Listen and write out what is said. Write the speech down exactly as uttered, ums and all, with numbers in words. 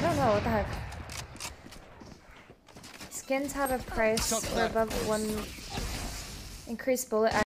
don't know, what the heck. Skins have a price or above one increased bullet